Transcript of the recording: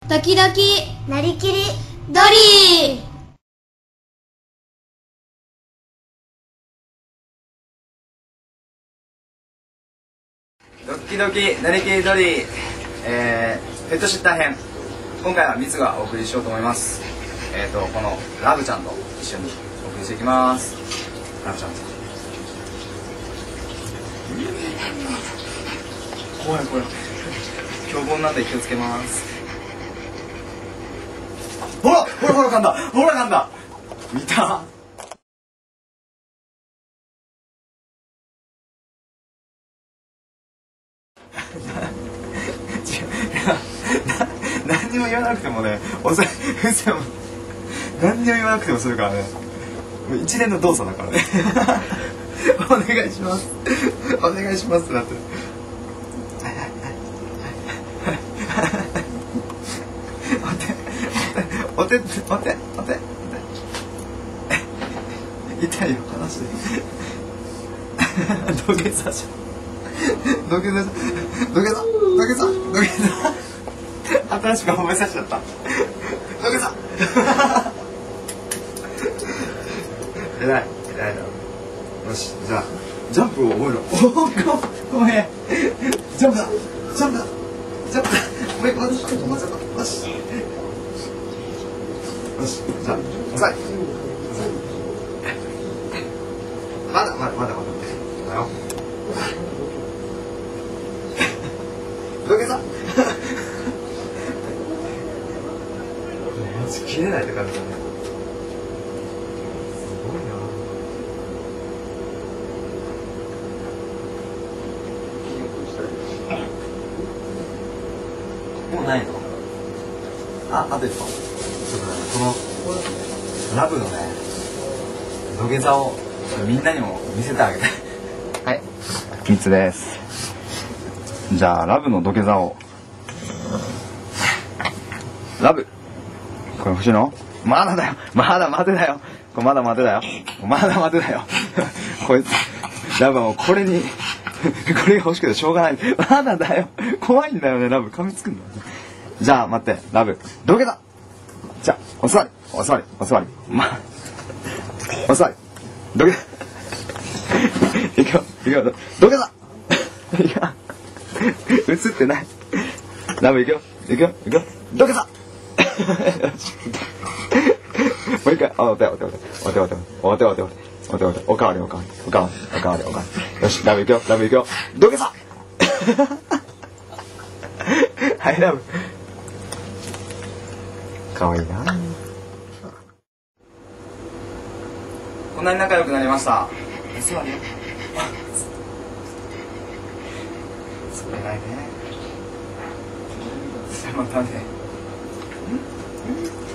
時々 なりきりドリー。 ドキドキなりきりドリー、ペットシッター編。今回はミツがお送りしようと思います。このラブちゃんと一緒にお送りしていきます。ラブちゃん怖い怖い、凶暴なんで気をつけます。ほらほらほら噛んだ、ほら噛んだ、見た。何にも言わなくてもね、何にも言わなくてもするからね、一連の動作だからね。お願いします、お願いしますってなってる。お手痛いよ、話して。土下座じゃん、土下座新しく褒めさせちゃった。土下座。偉い偉いだろ。よし、じゃあジャンプを覚えろ。ごめん、ジャンプだ。ごめん、よし、じゃあ押さえ。まだだよ。土下座。マジ切れないって感じだね。すごいな。もうないの？あと1本。ちょっとね、このラブのね、土下座をみんなにも見せてあげて。はい、3つです。じゃあラブの土下座を。ラブ、これ欲しいの？まだだよ、まだ待てだよ、これまだ待てだよ、こいつラブはもうこれが欲しくてしょうがない。まだだよ、怖いんだよね、ラブ噛みつくんだよ。じゃあ待って、ラブ土下座。じゃあお座り、お座り、土下座。いくよ、土下座。映ってない。ラブいくよ、土下座。もう一回、お手。おかわり。よし、ラブいくよ、土下座。はい、ラブ。かわいいな。こんなに仲良くなりました。座るよ。それないね。またね。